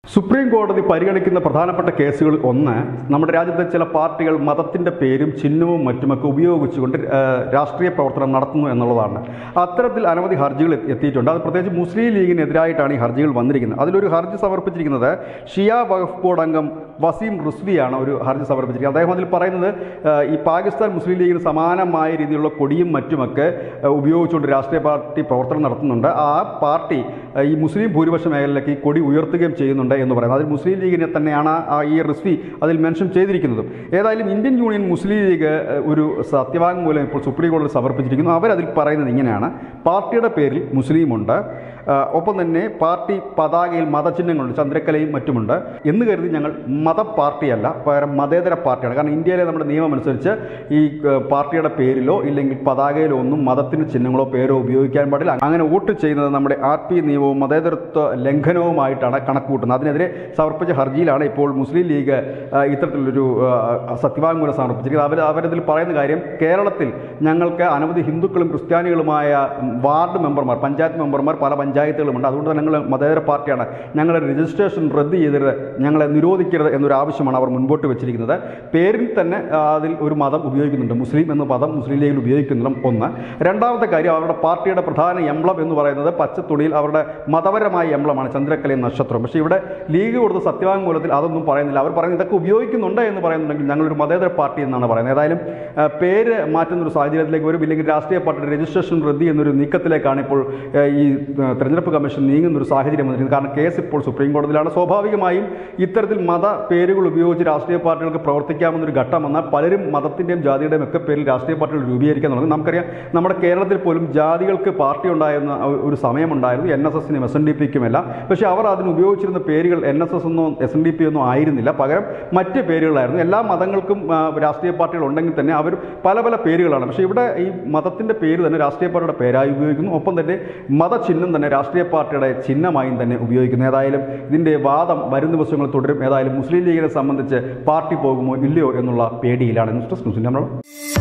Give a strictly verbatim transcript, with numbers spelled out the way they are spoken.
Supreme കോടതി പരിഗണിക്കുന്ന പ്രധാനപ്പെട്ട കേസുകൾ ഒന്ന് നമ്മുടെ രാജ്യത്തെ ചില പാർട്ടികൾ മതത്തിൻ്റെ പേരും ചിഹ്നവും മറ്റുമൊക്കെ ഉപയോഗിച്ചുകൊണ്ട് രാഷ്ട്രീയ പ്രവർത്തനം നടത്തുന്നു എന്നുള്ളതാണ്. അത്തരത്തിൽ അനവധി ഹർജികൾ എത്തിയിട്ടുണ്ട്. അത് പ്രത്യേകിച്ച് മുസ്ലിം ലീഗിനെതിരായിട്ടാണ് ഈ ഹർജികൾ വന്നിരിക്കുന്നത്. അതിലൊരു ഹർജി സമർപ്പിച്ചിരിക്കുന്നത് ഷിയ വഖഫ് ബോർഡ് അംഗം വസീം റിസ്വിയാണ് ഒരു ഹർജി സമർപ്പിച്ചിരിക്കുന്നത്. അദ്ദേഹം അതിൽ പറയുന്നത് ഈ പാകിസ്ഥാൻ മുസ്ലിം ലീഗിന് സമാനമായ രീതിയിലുള്ള കൊടിയും മറ്റുമൊക്കെ ഉപയോഗിച്ചുകൊണ്ട് രാഷ്ട്രീയ പാർട്ടി പ്രവർത്തനം നടത്തുന്നുണ്ട്. ആ പാർട്ടി ഈ മുസ്ലിം ഭൂരിപക്ഷ മേഖലയിലേക്ക് ഈ കൊടി ഉയർത്തുകയും ചെയ്യുന്നുണ്ട് എന്ന് പറയുന്നത്. അതിൽ മുസ്ലിം ലീഗിനെ തന്നെയാണ് ഈ റിസ്വി അതിൽ മെൻഷൻ ചെയ്തിരിക്കുന്നത്. ഏതായാലും ഇന്ത്യൻ യൂണിയൻ മുസ്ലിം ലീഗ് ഒരു സത്യവാങ്മൂലം ഇപ്പോൾ സുപ്രീം കോടതി സമർപ്പിച്ചിരിക്കുന്നു. അവരതിൽ പറയുന്നത് ഇങ്ങനെയാണ്: പാർട്ടിയുടെ പേരിൽ മുസ്ലിമുണ്ട്, ഒപ്പം തന്നെ പാർട്ടി പതാകയിൽ മതചിഹ്നങ്ങളുണ്ട്, ചന്ദ്രക്കലയും മറ്റുമുണ്ട് എന്ന് കരുതി ഞങ്ങൾ മത പാർട്ടിയല്ല, പകരം മതേതര പാർട്ടിയാണ്. കാരണം ഇന്ത്യയിലെ നമ്മുടെ നിയമം അനുസരിച്ച് ഈ പാർട്ടിയുടെ പേരിലോ ഇല്ലെങ്കിൽ പതാകയിലോ ഒന്നും മതത്തിൻ്റെ ചിഹ്നങ്ങളോ പേരോ ഉപയോഗിക്കാൻ പാടില്ല. അങ്ങനെ വോട്ട് ചെയ്യുന്നത് നമ്മുടെ ആർ പി നിയമവും മതേതരത്വ ലംഘനവുമായിട്ടാണ് കണക്കുകൂട്ടുന്നത്. അതിനെതിരെ സമർപ്പിച്ച ഹർജിയിലാണ് ഇപ്പോൾ മുസ്ലിം ലീഗ് ഇത്തരത്തിലൊരു സത്യവാങ്മൂലം സമർപ്പിച്ചിരിക്കുന്നത്. അവർ അവരതിൽ പറയുന്ന കാര്യം, കേരളത്തിൽ ഞങ്ങൾക്ക് അനവധി ഹിന്ദുക്കളും ക്രിസ്ത്യാനികളുമായ വാർഡ് മെമ്പർമാർ, പഞ്ചായത്ത് മെമ്പർമാർ പല പഞ്ചായത്തുകളുമുണ്ട്. അതുകൊണ്ട് ഞങ്ങൾ മതേതര പാർട്ടിയാണ്, ഞങ്ങളുടെ രജിസ്ട്രേഷൻ റദ്ദ് ചെയ്തരുത്, ഞങ്ങളെ നിരോധിക്കരുത് എന്നൊരു ആവശ്യമാണ് അവർ മുൻപോട്ട് വെച്ചിരിക്കുന്നത്. പേരിൽ തന്നെ അതിൽ ഒരു മതം ഉപയോഗിക്കുന്നുണ്ട്, മുസ്ലിം എന്ന പദം മുസ്ലിം ലീഗിൽ ഉപയോഗിക്കുന്നുണ്ട് ഒന്ന്. രണ്ടാമത്തെ കാര്യം, അവരുടെ പാർട്ടിയുടെ പ്രധാന എംബ്ലം എന്ന് പറയുന്നത് പച്ചത്തുണിയിൽ അവരുടെ മതപരമായ എംബ്ലമാണ്, ചന്ദ്രക്കലയും നക്ഷത്രം. പക്ഷേ ഇവിടെ ലീഗ് കൊടുത്ത സത്യവാങ്മൂലത്തിൽ അതൊന്നും പറയുന്നില്ല. അവർ പറയുന്നത് ഇതൊക്കെ ഉപയോഗിക്കുന്നുണ്ട് എന്ന് പറയുന്നുണ്ടെങ്കിൽ ഞങ്ങളൊരു മതേതര പാർട്ടി എന്നാണ് പറയുന്നത്. ഏതായാലും പേര് മാറ്റുന്നൊരു സാഹചര്യത്തിലേക്ക് വരും, ഇല്ലെങ്കിൽ രാഷ്ട്രീയ പാർട്ടിയുടെ രജിസ്ട്രേഷൻ റദ്ദ് എന്നൊരു നീക്കത്തിലേക്കാണ് ഇപ്പോൾ ഈ തെരഞ്ഞെടുപ്പ് കമ്മീഷൻ നീങ്ങുന്നൊരു സാഹചര്യം വന്നിരിക്കുന്നത്. കാരണം കേസ് ഇപ്പോൾ സുപ്രീം കോടതിയിലാണ്. സ്വാഭാവികമായും ഇത്തരത്തിൽ മത പേരുകൾ ഉപയോഗിച്ച് രാഷ്ട്രീയ പാർട്ടികൾക്ക് പ്രവർത്തിക്കാമെന്നൊരു ഘട്ടം വന്നാൽ പലരും മതത്തിൻ്റെയും ജാതിയുടെയും ഒക്കെ പേരിൽ രാഷ്ട്രീയ പാർട്ടികൾ രൂപീകരിക്കാൻ തുടങ്ങും. നമുക്കറിയാം, നമ്മുടെ കേരളത്തിൽ പോലും ജാതികൾക്ക് പാർട്ടി ഉണ്ടായിരുന്ന ഒരു സമയമുണ്ടായിരുന്നു, എൻ എസ് എസിനും എസ് എൻ ഡി പിക്കുമെല്ലാം. പക്ഷേ അവർ അതിന് ഉപയോഗിച്ചിരുന്ന പേരുകൾ എൻ എസ് എസ് ഒന്നോ എസ് എൻ ഡി പി ഒന്നും ആയിരുന്നില്ല, പകരം മറ്റ് പേരുകളായിരുന്നു. എല്ലാ മതങ്ങൾക്കും രാഷ്ട്രീയ പാർട്ടികൾ ഉണ്ടെങ്കിൽ തന്നെ അവർ പല പല പേരുകളാണ്. പക്ഷേ ഇവിടെ ഈ മതത്തിൻ്റെ പേര് തന്നെ രാഷ്ട്രീയ പാർട്ടിയുടെ പേരായി ഉപയോഗിക്കുന്നു, ഒപ്പം തന്നെ മതചിഹ്നം തന്നെ രാഷ്ട്രീയ പാർട്ടിയുടെ ചിഹ്നമായും തന്നെ ഉപയോഗിക്കുന്നു. ഏതായാലും ഇതിൻ്റെ വാദം വരും ദിവസങ്ങൾ തുടരും. ഏതായാലും മുസ്ലിം ലീഗിനെ സംബന്ധിച്ച് പാർട്ടി പോകുമോ ഇല്ലയോ എന്നുള്ള പേടിയിലാണ്. News desk news India Malayalam.